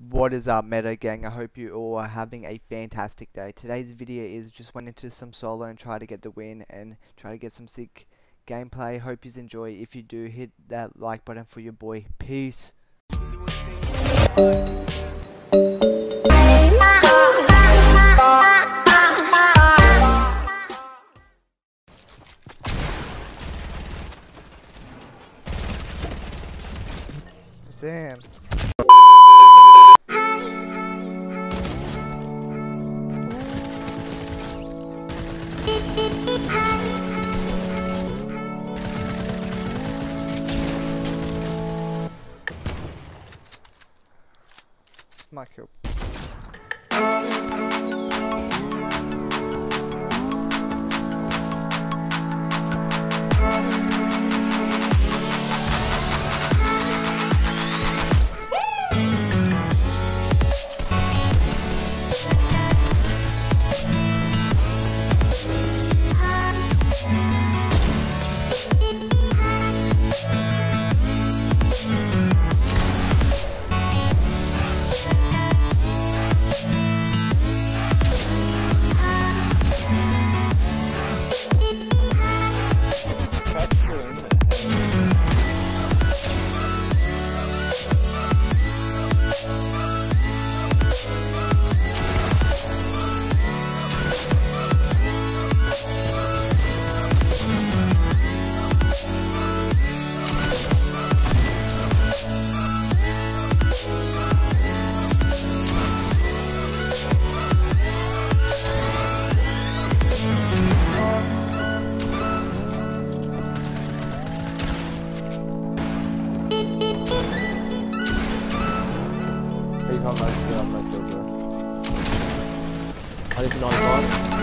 What is up, MedoGang? I hope you all are having a fantastic day. Today's video is just went into some solo and try to get the win and try to get some sick gameplay. Hope you enjoy. If you do, hit that like button for your boy. Peace. Damn. It's my kill. I'm not sure, bro. I didn't know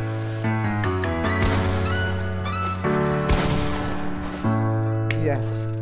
yes.